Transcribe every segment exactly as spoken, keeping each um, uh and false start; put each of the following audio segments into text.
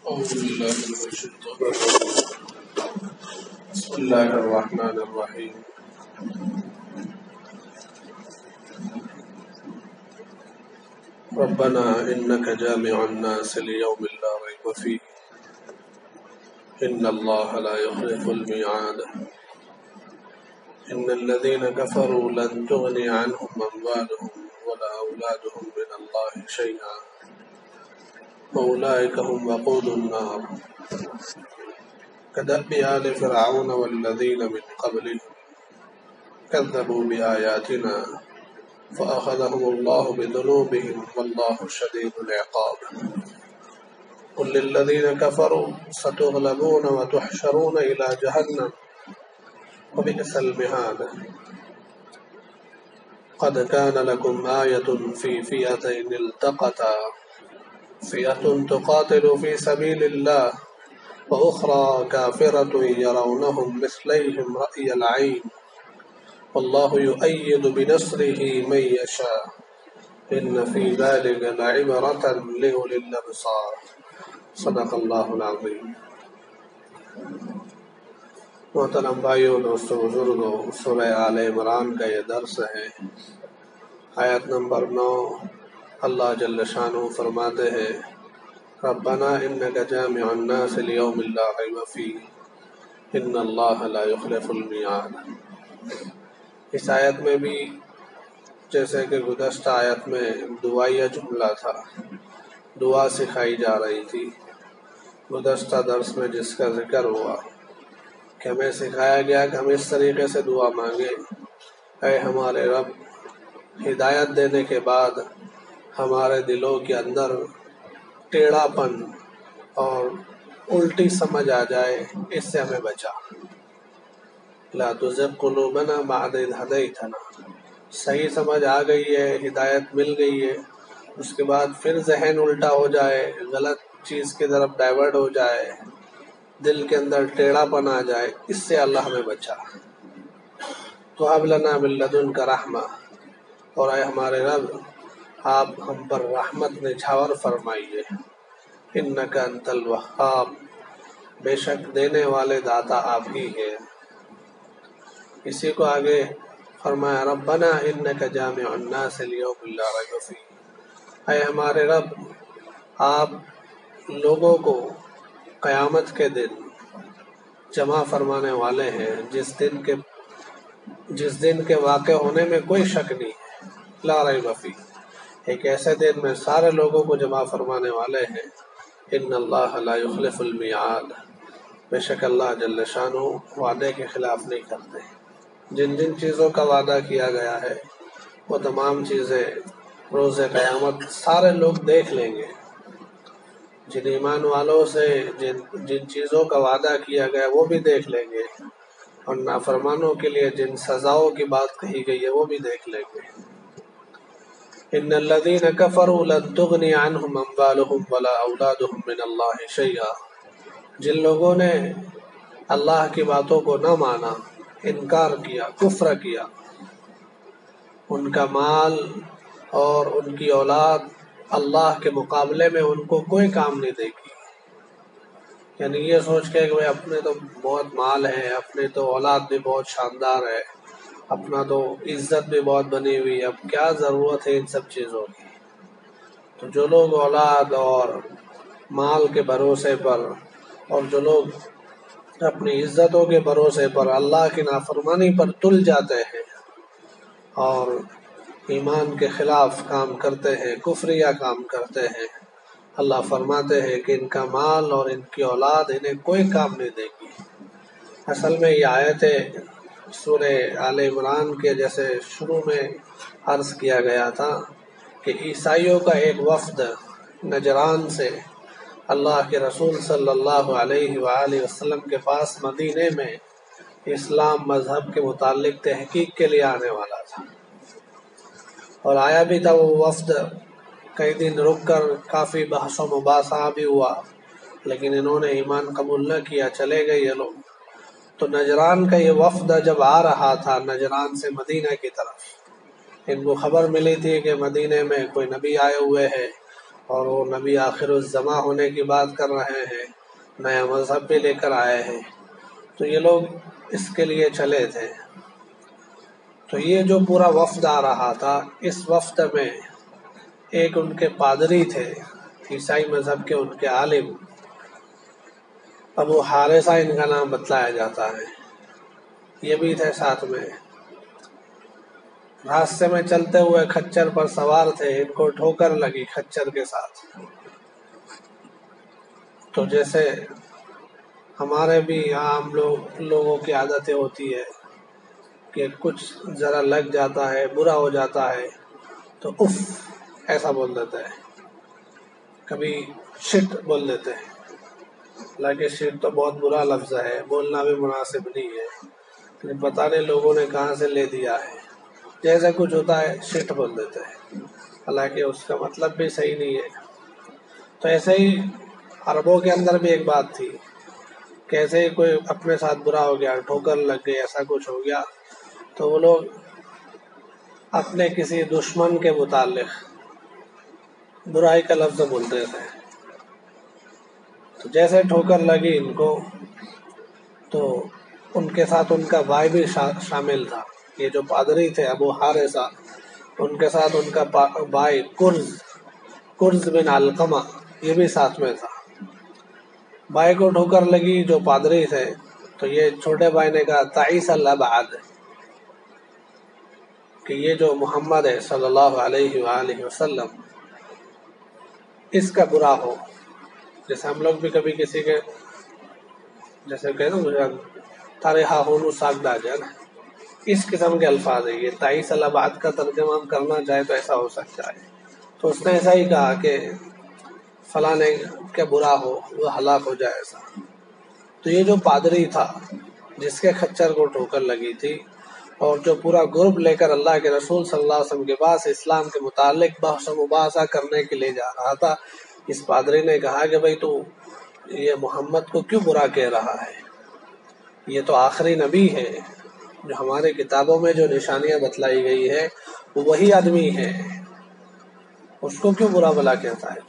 أعوذ بالله من الشيطان الرجيم. بسم الله الرحمن الرحيم. ربنا إنك جامع الناس ليوم لا ريب فيه إن الله لا يخلف الميعاد. إن الذين كفروا لن تغني عنهم أموالهم ولا أولادهم من الله شيئا وأولئك هم وقود النار. كدأب آل فرعون والذين من قبلهم كذبوا بآياتنا فأخذهم الله بذنوبهم والله شديد العقاب. قل للذين كفروا ستغلبون وتحشرون إلى جهنم وبئس المهاد. قد كان لكم آية في فئتين التقتا فئة تقاتل في سبيل الله وأخرى كافرة يرونهم مثليهم رأي العين والله يؤيد بنصره من يشاء إن في ذلك لعبرة لأولي الأبصار. صدق اللہ العظیم. محترم بھائیو، دوستو، بزرگو، سورہ آل عمران کا یہ درس ہے. آیت نمبر نو. اللہ جل شانہ فرماتے ہیں ربنا انک جامع الناس لیوم لا ریب فیہ ان اللہ لا یخلف المیعاد. اس آیت میں بھی جیسے کہ گزشتہ آیت میں دعائیہ جملہ تھا، دعا سکھائی جا رہی تھی. گزشتہ درس میں جس کا ذکر ہوا کہ ہمیں سکھایا گیا کہ ہم اس طریقے سے دعا مانگے، اے ہمارے رب، ہدایت دینے کے بعد ہمارے دلوں کے اندر ٹیڑھا پن اور الٹی سمجھ آ جائے، اس سے ہمیں بچا. لا تزغ قلوبنا بعد اذ ہدیتنا. صحیح سمجھ آ گئی ہے، ہدایت مل گئی ہے، اس کے بعد پھر ذہن الٹا ہو جائے، غلط چیز کی طرف ڈائیورٹ ہو جائے، دل کے اندر ٹیڑھا پن آ جائے، اس سے اللہ ہمیں بچا. تو ہب لنا من لدنک رحمہ، اور اے ہمارے رب، آپ ہم پر رحمت نچھاور فرمائیے. انک انت الوہاب، بے شک دینے والے داتا آپ ہی ہیں. اسی کو آگے فرمایا ربنا انک جامع الناس لیوم لا ریب فیہ. اے ہمارے رب، آپ لوگوں کو قیامت کے دن جمع فرمانے والے ہیں، جس دن کے جس دن کے واقع ہونے میں کوئی شک نہیں ہے. لا ریب فیہ، ایک ایسے دن میں سارے لوگوں کو جمع فرمانے والے ہیں. ان اللہ لا یخلف المیعاد، بے شک اللہ جل شانہ وعدے کے خلاف نہیں کرتے. جن جن چیزوں کا وعدہ کیا گیا ہے وہ تمام چیزیں روز قیامت سارے لوگ دیکھ لیں گے. جن ایمان والوں سے جن جن چیزوں کا وعدہ کیا گیا وہ بھی دیکھ لیں گے، اور نافرمانوں کے لیے جن سزاؤں کی بات کہی گئی ہے وہ بھی دیکھ لیں گے. ان الذين كفروا لن تغني عنهم اموالهم ولا اولادهم من الله شيئا. جن لوگوں نے اللہ کی باتوں کو نہ مانا، انکار کیا، کفر کیا، ان کا مال اور ان کی اولاد اللہ کے مقابلے میں ان کو کوئی کام نہیں دے گی. یعنی یہ سوچ کے کہ اپنے تو بہت مال ہے، اپنے تو اولاد بھی بہت شاندار ہے، اپنا تو عزت بھی بہت بنی ہوئی ہے، اب کیا ضرورت ہے ان سب چیزوں کی. تو جو لوگ اولاد اور مال کے بھروسے پر، اور جو لوگ اپنی عزتوں کے بھروسے پر اللہ کی نافرمانی پر تل جاتے ہیں اور ایمان کے خلاف کام کرتے ہیں، کفریہ کام کرتے ہیں، اللہ فرماتے ہیں کہ ان کا مال اور ان کی اولاد انہیں کوئی کام نہیں دے گی. اصل میں یہ آیتیں سورہ آل عمران کے جیسے شروع میں عرض کیا گیا تھا کہ عیسائیوں کا ایک وفد نجران سے اللہ کے رسول صلی اللہ علیہ وآلہ وسلم کے پاس مدینے میں اسلام مذہب کے متعلق تحقیق کے لیے آنے والا تھا، اور آیا بھی تھا. وہ وفد کئی دن رک کر کافی بحث و مباحثہ بھی ہوا، لیکن انہوں نے ایمان قبول نہ کیا، چلے گئے یہ لوگ. تو نجران کا یہ وفد جب آ رہا تھا نجران سے مدینہ کی طرف، ان کو خبر ملی تھی کہ مدینے میں کوئی نبی آئے ہوئے ہیں اور وہ نبی آخر الزماں ہونے کی بات کر رہے ہیں، نیا مذہب بھی لے کر آئے ہیں، تو یہ لوگ اس کے لیے چلے تھے۔ تو یہ جو پورا وفد آ رہا تھا، اس وفد میں ایک ان کے پادری تھے، عیسائی مذہب کے ان کے عالم، ابو حارثہ ان کا نام بتلایا جاتا ہے، یہ بھی تھے ساتھ میں۔ راستے میں چلتے ہوئے کھچر پر سوار تھے، ان کو ٹھوکر لگی کھچر کے ساتھ۔ تو جیسے ہمارے بھی عام لوگ لوگوں کی عادتیں ہوتی ہے کہ کچھ ذرا لگ جاتا ہے، برا ہو جاتا ہے تو اف ایسا بول دیتے ہیں، کبھی شٹ بول دیتے ہیں۔ حالانکہ شٹ تو بہت برا لفظ ہے، بولنا بھی مناسب نہیں ہے، لیکن پتہ نہیں لوگوں نے کہاں سے لے دیا ہے، جیسا کچھ ہوتا ہے شٹ بول دیتے ہیں، حالانکہ اس کا مطلب بھی صحیح نہیں ہے۔ تو ایسے ہی عربوں کے اندر بھی ایک بات تھی، کیسے ہی کوئی اپنے ساتھ برا ہو گیا، ٹھوکر لگ گئی، ایسا کچھ ہو گیا، تو وہ لوگ اپنے کسی دشمن کے متعلق برائی کا لفظ بولتے تھے۔ تو جیسے ٹھوکر لگی ان کو، تو ان کے ساتھ ان کا بھائی بھی شامل تھا، یہ جو پادری تھے ابو حارثہ، ان کے ساتھ ان کا بھائی کرز کرز بن علقمہ، یہ بھی ساتھ میں تھا۔ بھائی کو ٹھوکر لگی جو پادری تھے، تو یہ چھوٹے بھائی نے کہا تعیس الابعاد، کہ یہ جو محمد ہے صلی اللہ علیہ وآلہ وسلم، اس کا برا ہو۔ جیسے ہم لوگ بھی کبھی کسی کے جیسے کہ نا تاریخہ ہونو ساگ ڈاجا نا، اس قسم کے الفاظ ہیں۔ یہ تعیس الابعاد کا ترجمہ ہم کرنا چاہے تو ایسا ہو سکتا ہے۔ تو اس نے ایسا ہی کہا کہ فلاں کا برا ہو، وہ ہلاک ہو جائے ایسا۔ تو یہ جو پادری تھا جس کے کھچر کو ٹھوکر لگی تھی، اور جو پورا گروپ لے کر اللہ کے رسول صلی اللہ علیہ وسلم کے پاس اسلام کے متعلق بحث و مباحثہ کرنے کے لیے جا رہا تھا، اس پادری نے کہا کہ بھئی تو یہ محمد کو کیوں برا کہہ رہا ہے؟ یہ تو آخری نبی ہے، جو ہمارے کتابوں میں جو نشانیاں بتلائی گئی ہے وہ وہی آدمی ہے، اس کو کیوں برا بلا کہتا ہے؟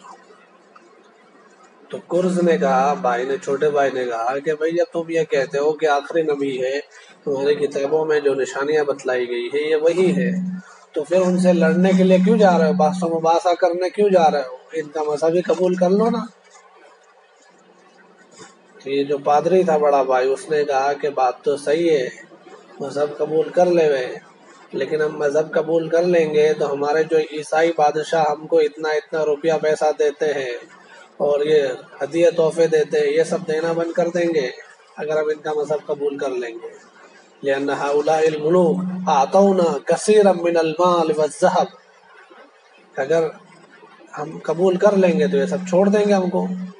تو کرز نے کہا، بھائی نے چھوٹے بھائی نے کہا کہ بھئی جب تم یہ کہتے ہو کہ آخری نبی ہے، تمہاری کتابوں میں جو نشانیاں بتلائی گئی ہے یہ وہی ہے، تو پھر ان سے لڑنے کے لیے کیوں جا رہے ہو، بحث و مباحثہ کرنے کیوں جا رہے ہو؟ ان کا مذہب ہی قبول کر لو نا۔ تو یہ جو پادری تھا بڑا بھائی، اس نے کہا کہ بات تو صحیح ہے، مذہب قبول کر لے وے، لیکن ہم مذہب قبول کر لیں گے تو ہمارے جو عیسائی بادشاہ ہم کو اتنا اتنا روپیہ پیسہ دیتے ہیں اور یہ ہدیہ تحفے دیتے ہیں، یہ سب دینا بند کر دیں گے اگر ہم ان کا مذہب قبول کر لیں گے۔ لأن هؤلاء الملوك اعطونا كثيرا من المال والذهب، اگر ہم قبول کر لیں گے تو یہ سب چھوڑ دیں گے ہم کو۔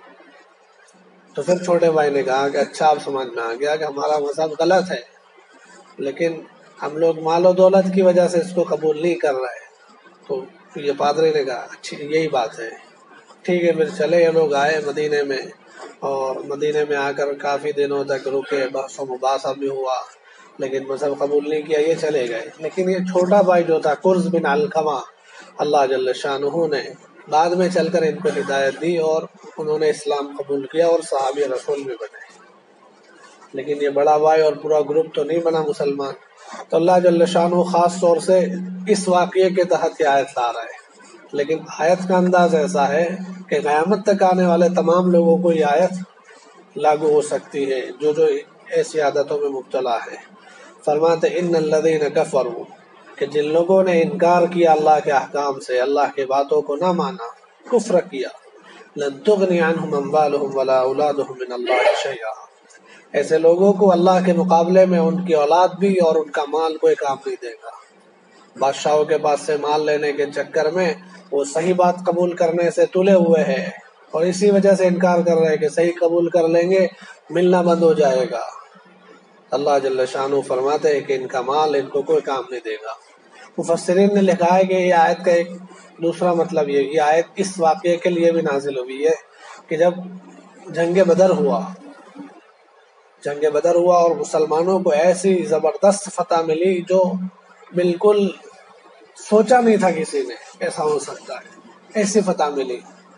تو پھر چھوٹے بھائی نے کہا کہ اچھا اب سمجھ میں آ گیا کہ ہمارا مذہب غلط ہے، لیکن ہم لوگ مال و دولت کی وجہ سے اس کو قبول نہیں کر رہے۔ تو یہ پادری نے کہا اچھی یہی بات ہے، ٹھیک ہے۔ پھر چلے یہ لوگ آئے مدینے میں، اور مدینے میں آ کر کافی دنوں تک رکے، بحث و مباحثہ بھی ہوا، لیکن مذہب قبول نہیں کیا، یہ چلے گئے۔ لیکن یہ چھوٹا بھائی جو تھا کرز بن علقمہ، اللہ جل شانہ نے بعد میں چل کر ان کو ہدایت دی اور انہوں نے اسلام قبول کیا اور صحابی رسول بھی بنے، لیکن یہ بڑا بھائی اور پورا گروپ تو نہیں بنا مسلمان۔ تو اللہ جل شانہ خاص طور سے اس واقعے کے تحت یہ آیت لا رہا ہے، لیکن آیت کا انداز ایسا ہے کہ قیامت تک آنے والے تمام لوگوں کو یہ آیت لاگو ہو سکتی ہے جو جو ایسی عادتوں میں مبتلا ہے۔ فرماتے ان الذین کفروا، کہ جن لوگوں نے انکار کیا اللہ کے احکام سے، اللہ کے باتوں کو نہ مانا، کفر کیا، لن تغنی عنہم اموالہم ولا اولادہم من اللہ شیئا، ایسے لوگوں کو اللہ کے مقابلے میں ان کی اولاد بھی اور ان کا مال کوئی کام نہیں دے گا۔ بادشاہوں کے پاس سے مال لینے کے چکر میں وہ صحیح بات قبول کرنے سے تلے ہوئے ہیں، اور اسی وجہ سے انکار کر رہے ہیں کہ صحیح قبول کر لیں گے ملنا بند ہو جائے گا۔ اللہ جل شانہ فرماتے ہیں کہ ان کا مال ان کو کوئی کام نہیں دے گا۔ مفسرین نے لکھا ہے کہ یہ آیت کا ایک دوسرا مطلب یہ یہ آیت اس واقعے کے لیے بھی نازل ہوئی ہے کہ جب جنگ بدر ہوا جنگ بدر ہوا اور مسلمانوں کو ایسی زبردست فتح ملی جو بالکل سوچا نہیں تھا کسی نے ایسا ہو سکتا ہے، ایسی فتح ملی۔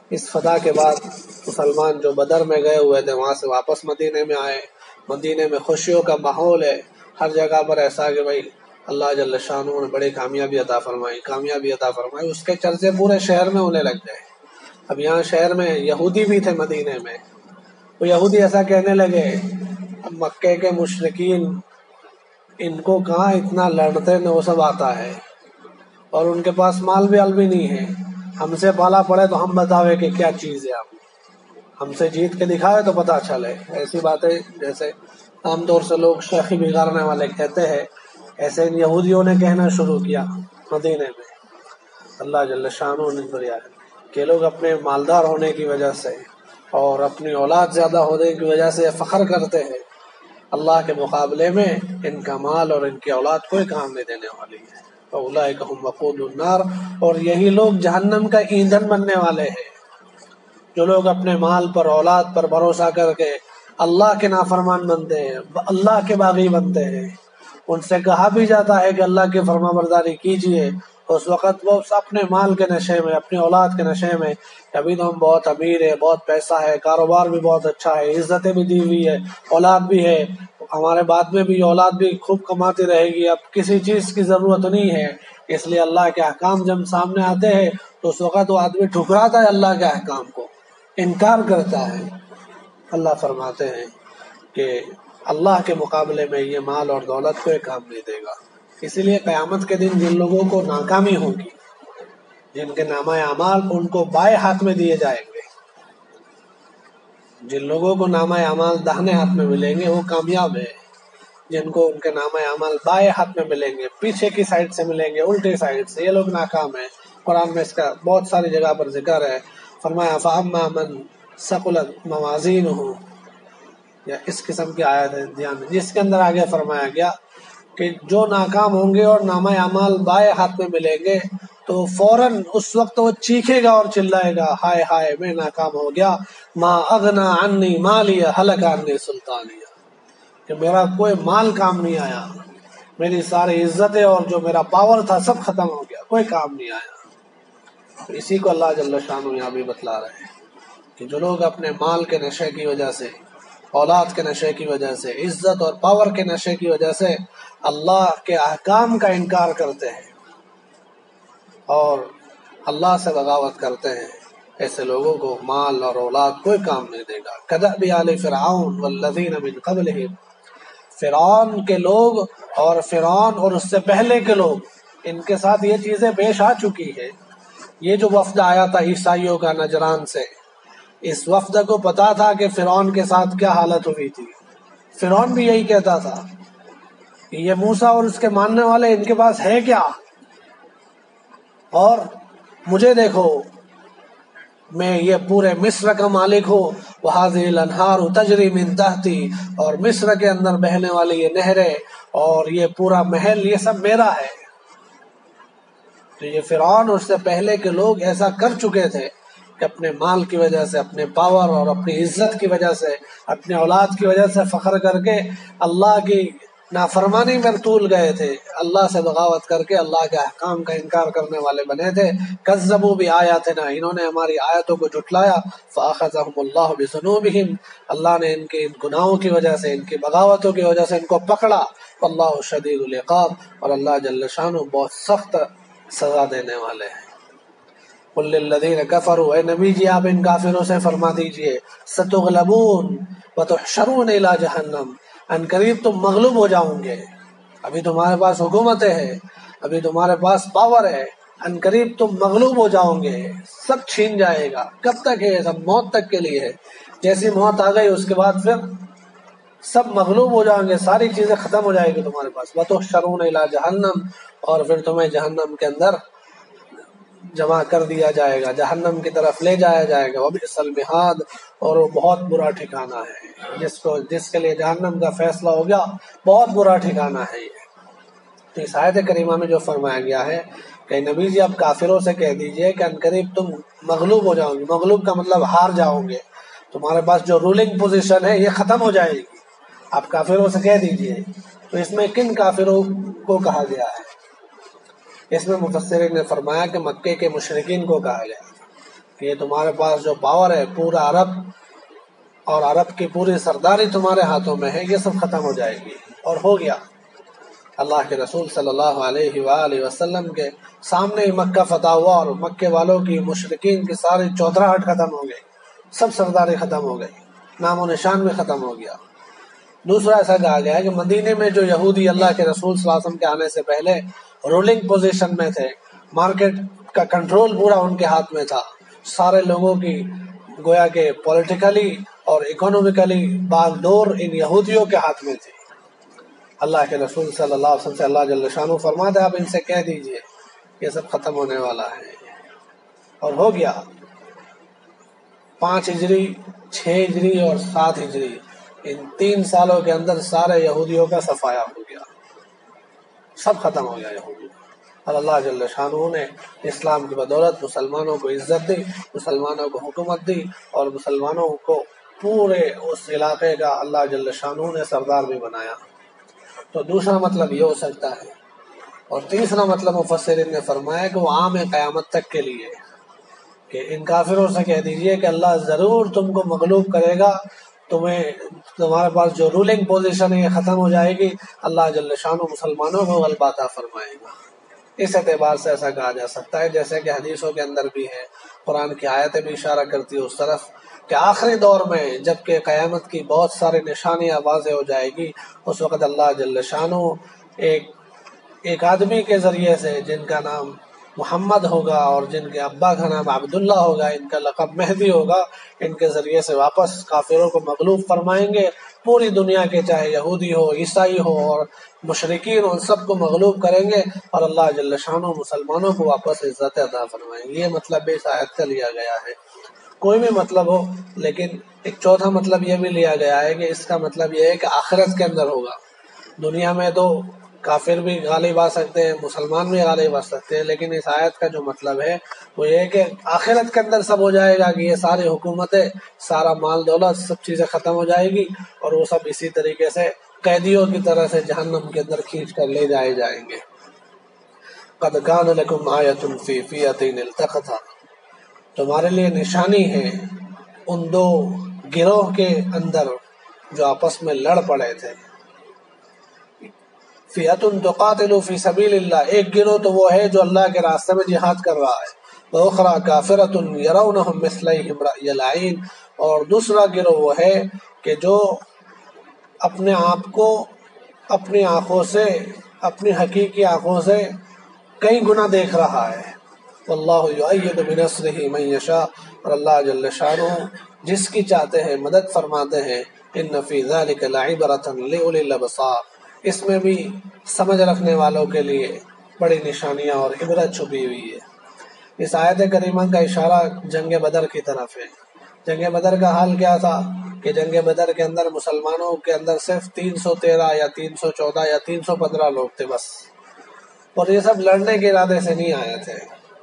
اس فتح کے بعد مسلمان جو بدر میں گئے ہوئے تھے وہاں سے واپس مدینے میں آئے. مدینے میں خوشیوں کا ماحول ہے، ہر جگہ پر ایسا کہ بھائی اللہ جل شانہ نے بڑی کامیابی عطا فرمائی کامیابی عطا فرمائی اس کے چرچے پورے شہر میں ہونے لگ گئے. اب یہاں شہر میں یہودی بھی تھے مدینے میں، وہ یہودی ایسا کہنے لگے اب مکے کے مشرکین ان کو کہاں اتنا لڑتے نے وہ سب آتا ہے، اور ان کے پاس مال بھی ال بھی نہیں ہے، ہم سے پالا پڑے تو ہم بتاوے کہ کیا چیز ہے، آپ ہم سے جیت کے دکھاوے تو پتہ چلے. ایسی باتیں جیسے عام طور سے لوگ شیخی بگاڑنے والے کہتے ہیں، ایسے ان یہودیوں نے کہنا شروع کیا مدینے میں. اللہ جل شانہ نے فرمایا کہ لوگ اپنے مالدار ہونے کی وجہ سے اور اپنی اولاد زیادہ ہونے کی وجہ سے فخر کرتے ہیں، اللہ کے مقابلے میں ان کا مال اور ان کی اولاد کوئی کام نہیں دینے والی ہے. اولئک هم وقود النار، اور یہی لوگ جہنم کا ایندھن بننے والے ہیں. جو لوگ اپنے مال پر اولاد پر بھروسہ کر کے اللہ کے نافرمان بنتے ہیں، اللہ کے باغی بنتے ہیں، ان سے کہا بھی جاتا ہے کہ اللہ کی فرما برداری کیجئے، اس وقت وہ اپنے مال کے نشے میں اپنی اولاد کے نشے میں ابھی تو ہم بہت امیر ہے، بہت پیسہ ہے، کاروبار بھی بہت اچھا ہے، عزتیں بھی دی ہوئی ہے، اولاد بھی ہے، ہمارے بعد میں بھی اولاد بھی خوب کماتی رہے گی، اب کسی چیز کی ضرورت نہیں ہے. اس لیے اللہ کے احکام جب سامنے آتے ہیں تو اس وقت وہ آدمی ٹھکراتا ہے اللہ کے احکام کو، انکار کرتا ہے. اللہ فرماتے ہیں کہ اللہ کے مقابلے میں یہ مال اور دولت کوئی کام نہیں دے گا. اسی لیے قیامت کے دن جن لوگوں کو ناکامی ہوگی، جن کے نامہ اعمال ان کو بائیں ہاتھ میں دیے جائیں گے، جن لوگوں کو نامہ اعمال داہنے ہاتھ میں ملیں گے وہ کامیاب ہے. جن کو ان کے نامہ اعمال بائیں ہاتھ میں ملیں گے، پیچھے کی سائڈ سے ملیں گے، الٹی سائڈ سے، یہ لوگ ناکام ہیں. قرآن میں اس کا بہت ساری جگہ پر ذکر ہے. فرمایا فَأَمَّا مَنْ ثَقُلَتْ مَوَازِينُهُ، یا اس قسم کی آیت ہے دھیان، جس کے اندر آگے فرمایا گیا کہ جو ناکام ہوں گے اور نامہ اعمال بائیں ہاتھ میں ملیں گے تو فوراً اس وقت وہ چیخے گا اور چلائے گا ہائے ہائے میں ناکام ہو گیا. ما اغنا عنی مالیہ ہلک عنی سلطانیہ، کہ میرا کوئی مال کام نہیں آیا، میری ساری عزتیں اور جو میرا پاور تھا سب ختم ہو گیا، کوئی کام نہیں آیا. اسی کو اللہ جل شانہ یہاں بھی بتلا رہے ہیں کہ جو لوگ اپنے مال کے نشے کی وجہ سے، اولاد کے نشے کی وجہ سے، عزت اور پاور کے نشے کی وجہ سے اللہ کے احکام کا انکار کرتے ہیں اور اللہ سے بغاوت کرتے ہیں، ایسے لوگوں کو مال اور اولاد کوئی کام نہیں دے گا. کدأب آل فرعون والذین من قبلہم، فرعون کے لوگ اور فرعون اور اس سے پہلے کے لوگ، ان کے ساتھ یہ چیزیں پیش آ چکی ہے. یہ جو وفد آیا تھا عیسائیوں کا نجران سے، اس وفد کو پتا تھا کہ فرعون کے ساتھ کیا حالت ہوئی تھی. فرعون بھی یہی کہتا تھا کہ یہ موسیٰ اور اس کے ماننے والے ان کے پاس ہے کیا، اور مجھے دیکھو میں یہ پورے مصر کا مالک ہوں، وَهَذِهِ الْأَنْهَارُ تَجْرِي مِن تَحْتِي، اور مصر کے اندر بہنے والی یہ نہریں اور یہ پورا محل یہ سب میرا ہے. تو یہ فرعون اور اس سے پہلے کے لوگ ایسا کر چکے تھے کہ اپنے مال کی وجہ سے، اپنے پاور اور اپنی عزت کی وجہ سے، اپنے اولاد کی وجہ سے فخر کر کے اللہ کی نافرمانی میں طول گئے تھے، اللہ سے بغاوت کر کے اللہ کے احکام کا انکار کرنے والے بنے تھے. کذبوا بآیاتنا، انہوں نے ہماری آیتوں کو جھٹلایا. فأخذهم اللہ بذنوبہم، اللہ نے ان کے ان گناہوں کی وجہ سے، ان کی بغاوتوں کی وجہ سے ان کو پکڑا. واللہ شدید العقاب، اور اللہ جل شانہ بہت سخت سزا دینے والے ہیں. قل للذین کفروا، اے نبی جی آپ ان کافروں سے فرما دیجئے، ستغلبون وتحشرون الی جہنم، ان قریب تم مغلوب ہو جاؤں گے. ابھی تمہارے پاس حکومتیں ہے، ابھی تمہارے پاس پاور ہے، ان قریب تم مغلوب ہو جاؤں گے، سب چھین جائے گا. کب تک ہے؟ سب موت تک کے لیے ہے. جیسی موت آ گئی اس کے بعد پھر سب مغلوب ہو جائیں گے، ساری چیزیں ختم ہو جائے گی تمہارے پاس. وتحشرون الی جہنم، اور پھر تمہیں جہنم کے اندر جمع کر دیا جائے گا، جہنم کی طرف لے جایا جائے گا. وبئس المہاد، اور وہ بہت برا ٹھکانہ ہے. جس کو جس کے لیے جہنم کا فیصلہ ہو گیا بہت برا ٹھکانہ ہے یہ. تو اس آیت کریمہ میں جو فرمایا گیا ہے کہ نبی جی اب کافروں سے کہہ دیجئے کہ انقریب تم مغلوب ہو جاؤ گے. مغلوب کا مطلب ہار جاؤ گے، تمہارے پاس جو رولنگ پوزیشن ہے یہ ختم ہو جائے گی. آپ کافروں سے کہہ دیجئے. تو اس میں کن کافروں کو کہا گیا ہے؟ اس میں مفسرین نے فرمایا کہ مکے کے مشرکین کو کہا گیا. کہ یہ تمہارے پاس جو پاور ہے پورا عرب اور عرب کی پوری سرداری تمہارے ہاتھوں میں ہے، یہ سب ختم ہو جائے گی۔ اور ہو گیا، اللہ کے رسول صلی اللہ علیہ وآلہ وسلم کے سامنے ہی مکہ فتح ہوا، اور مکے والوں کی مشرکین کی ساری چودراہٹ ختم ہو گئی، سب سرداری ختم ہو گئی، نام و نشان بھی ختم ہو گیا۔ دوسرا ایسا کہا گیا ہے کہ مدینے میں جو یہودی اللہ کے رسول صلی اللہ علیہ وسلم کے آنے سے پہلے رولنگ پوزیشن میں تھے، مارکیٹ کا کنٹرول پورا ان کے ہاتھ میں تھا، سارے لوگوں کی گویا کہ پولیٹیکلی اور اکنومیکلی باغ ڈور ان یہودیوں کے ہاتھ میں تھی۔ اللہ کے رسول صلی اللہ علیہ وسلم سے اللہ جل شانہ فرماتے آپ ان سے کہہ دیجئے یہ سب ختم ہونے والا ہے۔ اور ہو گیا، پانچ ہجری، چھ ہجری اور سات ہجری، ان تین سالوں کے اندر سارے یہودیوں کا صفایا ہو گیا، سب ختم ہو گیا یہودی۔ اور اللہ جل شانہ نے اسلام کی بدولت مسلمانوں کو عزت دی، مسلمانوں کو حکومت دی، اور مسلمانوں کو پورے اس علاقے کا اللہ جل شانہ نے سردار بھی بنایا۔ تو دوسرا مطلب یہ ہو سکتا ہے، اور تیسرا مطلب مفسرین نے فرمایا کہ وہ عام قیامت تک کے لیے، کہ ان کافروں سے کہہ دیجئے کہ اللہ ضرور تم کو مغلوب کرے گا، تمہیں تمہارے پاس جو رولنگ پوزیشن ہے یہ ختم ہو جائے گی، اللہ جل شانہ مسلمانوں کو غلبہ عطا فرمائے گا۔ اس اعتبار سے ایسا کہا جا سکتا ہے، جیسے کہ حدیثوں کے اندر بھی ہے، قرآن کی آیتیں بھی اشارہ کرتی ہے اس طرف کہ آخری دور میں جب کہ قیامت کی بہت ساری نشانیاں واضح ہو جائے گی، اس وقت اللہ جل شانہ ایک ایک آدمی کے ذریعے سے جن کا نام محمد ہوگا اور جن کے ابا کا نام عبداللہ ہوگا، ان کا لقب مہدی ہوگا، ان کے ذریعے سے واپس کافروں کو مغلوب فرمائیں گے، پوری دنیا کے چاہے یہودی ہو، عیسائی ہو اور مشرکین، ان سب کو مغلوب کریں گے، اور اللہ جل شانہ مسلمانوں کو واپس عزت عطا فرمائیں گے۔ یہ مطلب اس آیت کا لیا گیا ہے، کوئی بھی مطلب ہو، لیکن ایک چوتھا مطلب یہ بھی لیا گیا ہے کہ اس کا مطلب یہ ہے کہ آخرت کے اندر ہوگا۔ دنیا میں تو کافر بھی غالب آ سکتے ہیں، مسلمان بھی غالب آ سکتے ہیں، لیکن اس آیت کا جو مطلب ہے وہ یہ ہے کہ آخرت کے اندر سب ہو جائے گا، کہ یہ ساری حکومتیں، سارا مال دولت، سب چیزیں ختم ہو جائے گی، اور وہ سب اسی طریقے سے قیدیوں کی طرح سے جہنم کے اندر کھینچ کر لے جائے جائیں گے۔ قد کان لکم آیۃ فی فیۃین التقطا، تمہارے لیے نشانی ہے ان دو گروہ کے اندر جو آپس میں لڑ پڑے تھے۔ فئۃ تقاتل فی سبیل اللہ، ایک گروہ تو وہ ہے جو اللہ کے راستے میں جہاد کر رہا ہے، وَأُخْرَىٰ كَافِرَةٌ يَرَوْنَهُمْ مِثْلَيْهِمْ رَأْيَ الْعَيْنِ، اور دوسرا گروہ وہ ہے کہ جو اپنے آپ کو اپنی آنکھوں سے، اپنی حقیقی آنکھوں سے کئی گنا دیکھ رہا ہے۔ وَاللَّهُ يُؤَيِّدُ بِنَصْرِهِ مَن يَشَاءُ، اور اللہ جل شانہ جس کی چاہتے ہیں مدد فرماتے ہیں۔ إِنَّ فِي ذَلِكَ لَعِبْرَةً لِأُولِي الْأَبْصَارِ، اس میں بھی سمجھ رکھنے والوں کے لیے بڑی نشانیاں اور عبرت چھپی ہوئی ہے۔ اس آیت کریمہ کا اشارہ جنگ بدر کی طرف ہے۔ جنگ بدر کا حال کیا تھا کہ جنگ بدر کے اندر مسلمانوں کے اندر صرف تین سو تیرہ یا تین سو چودہ یا تین سو پندرہ لوگ تھے بس، اور یہ سب لڑنے کے ارادے سے نہیں آئے تھے،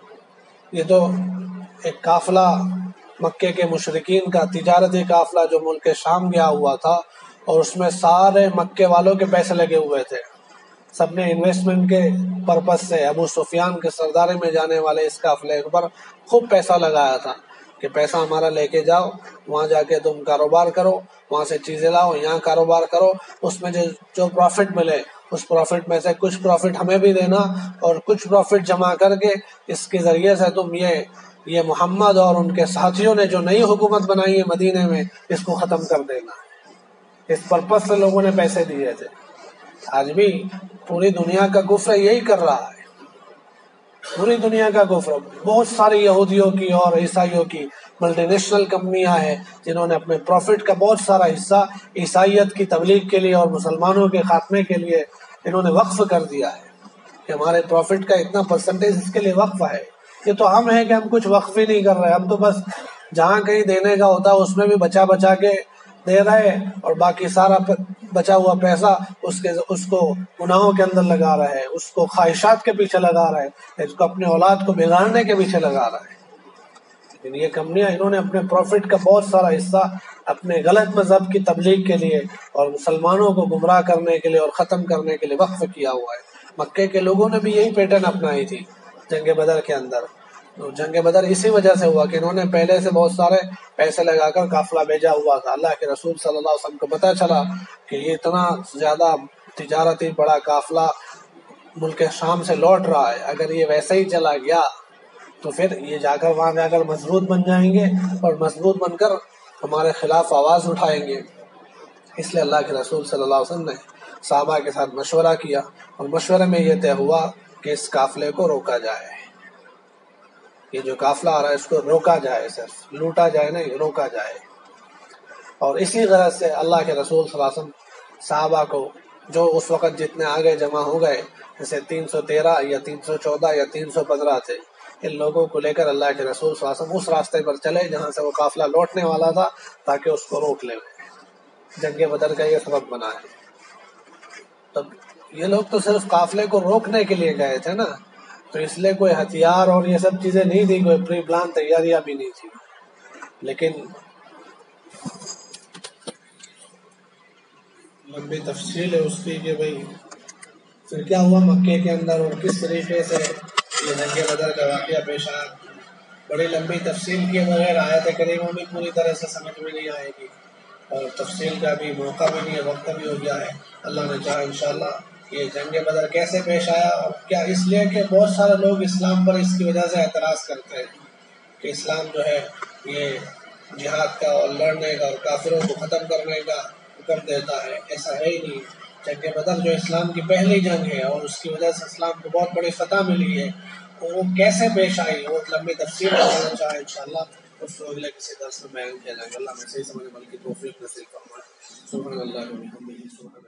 یہ تو ایک قافلہ مکے کے مشرکین کا تجارتی قافلہ جو ملک شام گیا ہوا تھا، اور اس میں سارے مکے والوں کے پیسے لگے ہوئے تھے، سب نے انویسٹمنٹ کے پرپس سے ابو سفیان کے سرداری میں جانے والے اس قافلے پر خوب پیسہ لگایا تھا کہ پیسہ ہمارا لے کے جاؤ، وہاں جا کے تم کاروبار کرو، وہاں سے چیزیں لاؤ، یہاں کاروبار کرو، اس میں جو جو پروفٹ ملے اس پروفٹ میں سے کچھ پروفٹ ہمیں بھی دینا، اور کچھ پروفٹ جمع کر کے اس کے ذریعے سے تم یہ یہ محمد اور ان کے ساتھیوں نے جو نئی حکومت بنائی ہے مدینے میں، اس کو ختم کر دینا۔ اس پرپس سے لوگوں نے پیسے دیے تھے۔ آج بھی پوری دنیا کا کفر یہی کر رہا ہے، پوری دنیا کا کفر، بہت ساری یہودیوں کی اور عیسائیوں کی ملٹی نیشنل کمپنیاں ہیں جنہوں نے اپنے پروفٹ کا بہت سارا حصہ عیسائیت کی تبلیغ کے لیے اور مسلمانوں کے خاتمے کے لیے انہوں نے وقف کر دیا ہے، کہ ہمارے پروفٹ کا اتنا پرسنٹیج اس کے لیے وقف ہے۔ یہ تو ہم ہیں کہ ہم کچھ وقف ہی نہیں کر رہے، ہم تو بس جہاں کہیں دینے کا ہوتا ہے اس میں بھی بچا بچا کے دے رہے، اور باقی سارا بچا ہوا پیسہ اس کے اس کو گناہوں کے اندر لگا رہے، اس کو خواہشات کے پیچھے لگا رہے، اس کو اپنے اولاد کو بگاڑنے کے پیچھے لگا رہے۔ لیکن یہ کمپنیاں انہوں نے اپنے پروفٹ کا بہت سارا حصہ اپنے غلط مذہب کی تبلیغ کے لیے اور مسلمانوں کو گمراہ کرنے کے لیے اور ختم کرنے کے لیے وقف کیا ہوا ہے۔ مکے کے لوگوں نے بھی یہی پیٹرن اپنائی تھی جنگ بدر کے اندر، تو جنگ بدر اسی وجہ سے ہوا کہ انہوں نے پہلے سے بہت سارے پیسے لگا کر قافلہ بھیجا ہوا تھا. اللہ کے رسول صلی اللہ علیہ وسلم کو پتہ چلا کہ یہ اتنا زیادہ تجارتی بڑا قافلہ ملک شام سے لوٹ رہا ہے، اگر یہ ویسے ہی چلا گیا تو پھر یہ جا کر وہاں جا کر مضبوط بن جائیں گے اور مضبوط بن کر ہمارے خلاف آواز اٹھائیں گے. اس لیے اللہ کے رسول صلی اللہ علیہ وسلم نے صحابہ کے ساتھ مشورہ کیا اور مشورے میں یہ طے ہوا کہ اس قافلے کو روکا جائے. یہ جو قافلہ آ رہا ہے اس کو روکا جائے، صرف لوٹا جائے نہیں، روکا جائے. اور اسی غرض سے اللہ کے رسول صلی اللہ علیہ وسلم صحابہ کو جو اس وقت جتنے آگے جمع ہو گئے، جیسے تین سو تیرہ یا تین سو چودہ یا تین سو پندرہ تھے، ان لوگوں کو لے کر اللہ کے رسول صلی اللہ علیہ وسلم اس راستے پر چلے جہاں سے وہ قافلہ لوٹنے والا تھا تاکہ اس کو روک لیں. جنگ بدر کا یہ سبب بنا ہے. تب یہ لوگ تو صرف قافلے کو روکنے کے لیے گئے تھے نا، تو اس لیے کوئی ہتھیار اور یہ سب چیزیں نہیں تھی، کوئی پری پلان تیاریاں بھی نہیں تھی. لیکن لمبی تفصیل ہے اس کی کہ بھئی پھر کیا ہوا مکے کے اندر اور کس طریقے سے یہ جنگ بدر کا واقعہ پیش آیا. بڑی لمبی تفصیل کے بغیر آیت کریمہ بھی پوری طرح سے سمجھ میں نہیں آئے گی، اور تفصیل کا بھی موقع بھی نہیں ہے، وقت بھی ہو گیا ہے. اللہ نے چاہا انشاءاللہ یہ جنگ بدر کیسے پیش آیا، اور کیا اس لیے کہ بہت سارے لوگ اسلام پر اس کی وجہ سے اعتراض کرتے ہیں کہ اسلام جو ہے یہ جہاد کا اور لڑنے کا اور کافروں کو ختم کرنے کا حکم دیتا ہے. ایسا ہے ہی نہیں. جنگ بدر جو اسلام کی پہلی جنگ ہے اور اس کی وجہ سے اسلام کو بہت بڑی فتح ملی ہے، وہ کیسے پیش آئی وہ لمبی تفصیل بتانا چاہے انشاءاللہ اس کو اگلے کسی درس میں بیان کیا جائے گا. اللہ میں صحیح سمجھ بلکہ توفیق نصیب فرمائے. سبحان اللہ و بحمدہ.